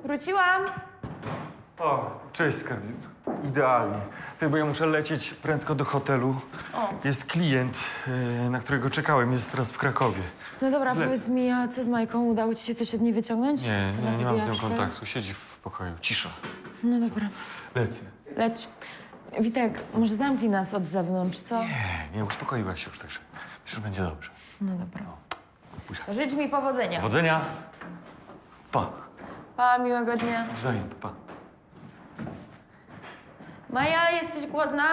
Wróciłam. O, cześć, skarbie. Idealnie. Ty, bo ja muszę lecieć prędko do hotelu. O. Jest klient, na którego czekałem. Jest teraz w Krakowie. No dobra, Lecę. powiedz mi, a co z Majką? Udało ci się coś od niej wyciągnąć? Nie, Co nie mam z nią nawybijaczkę? kontaktu. Siedzi w pokoju. Cisza. No dobra. Lecę. Leć. Witek, może zamknij nas od zewnątrz, co? Nie, uspokoiłaś się już, także myślę, że będzie dobrze. No dobra. Buzia. To życz mi powodzenia. Powodzenia. Pa. Pa, miłego dnia. Wzajem, pa. Maja, jesteś głodna?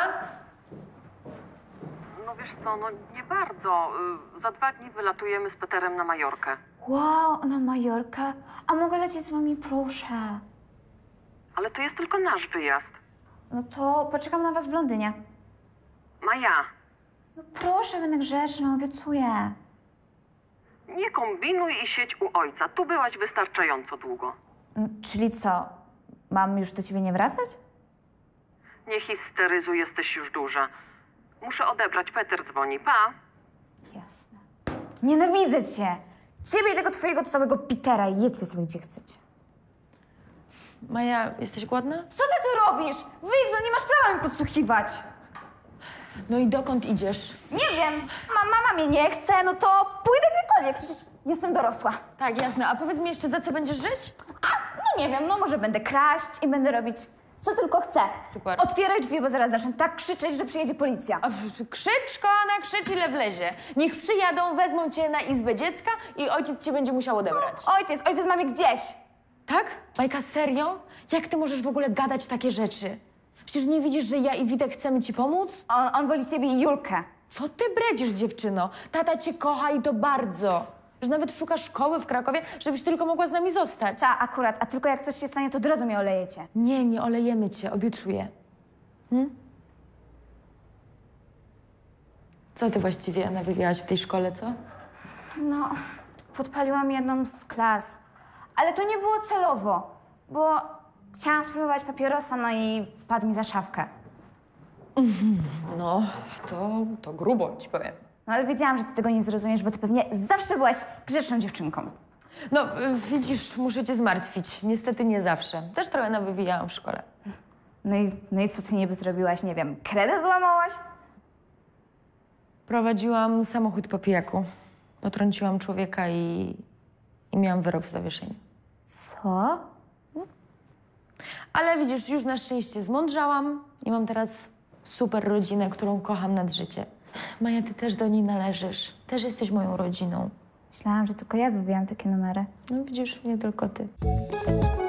No wiesz co, no nie bardzo. Za 2 dni wylatujemy z Peterem na Majorkę. Wow, na Majorkę? A mogę lecieć z wami, proszę? Ale to jest tylko nasz wyjazd. No to poczekam na was w Londynie. Maja, No proszę, będę grzeczna, obiecuję. nie kombinuj i siedź u ojca. Tu byłaś wystarczająco długo. No, czyli co? Mam już do ciebie nie wracać? Nie histeryzuj, jesteś już duża. Muszę odebrać, Peter dzwoni. Pa! Jasne. Nienawidzę cię! Ciebie i tego twojego całego Petera. Jedźcie sobie gdzie chcecie. Maja, jesteś głodna? Co ty tu robisz? Wyjdź, no nie masz prawa mi podsłuchiwać. No i dokąd idziesz? Nie wiem. Mama mnie nie chce, no to pójdę gdziekolwiek. Przecież jestem dorosła. Tak, jasne. A powiedz mi jeszcze, za co będziesz żyć? No nie wiem, no może będę kraść i będę robić co tylko chcę. Super. Otwieraj drzwi, bo zaraz zacznę tak krzyczeć, że przyjedzie policja. A, krzycz, kochana, krzycz ile wlezie. Niech przyjadą, wezmą cię na izbę dziecka i ojciec cię będzie musiał odebrać. Ojciec mamie gdzieś. Tak? Majka, serio? Jak ty możesz w ogóle gadać takie rzeczy? Przecież nie widzisz, że ja i Witek chcemy ci pomóc? On woli ciebie i Julkę. Co ty bredzisz, dziewczyno? Tata cię kocha i to bardzo. Że nawet szuka szkoły w Krakowie, żebyś tylko mogła z nami zostać. Ta, akurat. A tylko jak coś się stanie, to od razu mnie olejecie. Nie, nie olejemy cię, obiecuję. Co ty właściwie nawywiałaś w tej szkole, co? No, podpaliłam jedną z klas. Ale to nie było celowo, bo chciałam spróbować papierosa, no i wpadł mi za szafkę. No, to grubo ci powiem. No ale wiedziałam, że ty tego nie zrozumiesz, bo ty pewnie zawsze byłaś grzeczną dziewczynką. No, widzisz, muszę cię zmartwić. Niestety nie zawsze. Też trochę nawywijałam w szkole. No i co ty niby zrobiłaś? Nie wiem, kredę złamałaś? Prowadziłam samochód po pijaku. Potrąciłam człowieka i miałam wyrok w zawieszeniu. Co? Ale widzisz, już na szczęście zmądrzałam i mam teraz super rodzinę, którą kocham nad życie. Maja, ty też do niej należysz. Też jesteś moją rodziną. Myślałam, że tylko ja wywijam takie numery. No widzisz, nie tylko ty.